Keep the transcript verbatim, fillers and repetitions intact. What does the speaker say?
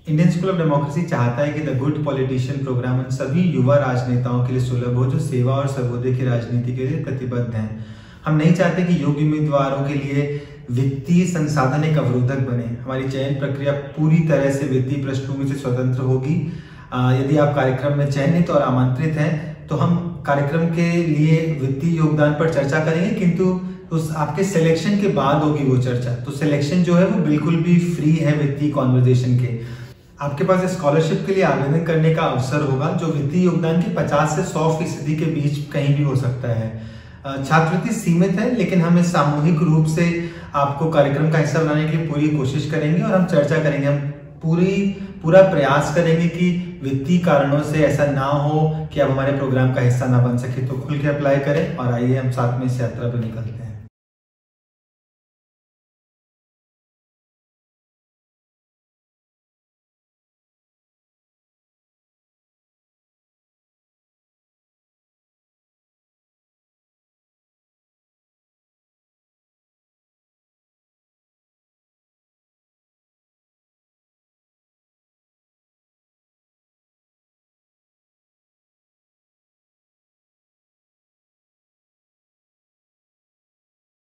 Indian school of democracy चाहता है कि द गुड पॉलिटिशियन प्रोग्राम उन सभी युवा राजनेताओं के लिए सुलभ हो जो सेवा और सर्वोदय की राजनीति के लिए प्रतिबद्ध हैं। हम नहीं चाहते कि योग्य उम्मीदवारों के लिए वित्तीय संसाधन एक अवरोधक बने। हमारी चयन प्रक्रिया पूरी तरह से वित्तीय पृष्ठभूमि से स्वतंत्र होगी। यदि आप कार्यक्रम में चयनित और आमंत्रित हैं तो हम कार्यक्रम के लिए वित्तीय योगदान पर चर्चा करेंगे, किंतु उस आपके सिलेक्शन के बाद होगी वो चर्चा। तो सिलेक्शन जो है वो बिल्कुल भी फ्री है वित्तीय कॉन्वर्जेशन के। आपके पास स्कॉलरशिप के लिए आवेदन करने का अवसर होगा जो वित्तीय योगदान के पचास से सौ फीसदी के बीच कहीं भी हो सकता है। छात्रवृत्ति सीमित है, लेकिन हम इस सामूहिक रूप से आपको कार्यक्रम का हिस्सा बनाने के लिए पूरी कोशिश करेंगे और हम चर्चा करेंगे। हम पूरी पूरा प्रयास करेंगे कि वित्तीय कारणों से ऐसा ना हो कि आप हमारे प्रोग्राम का हिस्सा ना बन सके। तो खुल के अप्लाई करें और आइए हम साथ में इस यात्रा पर निकलते हैं।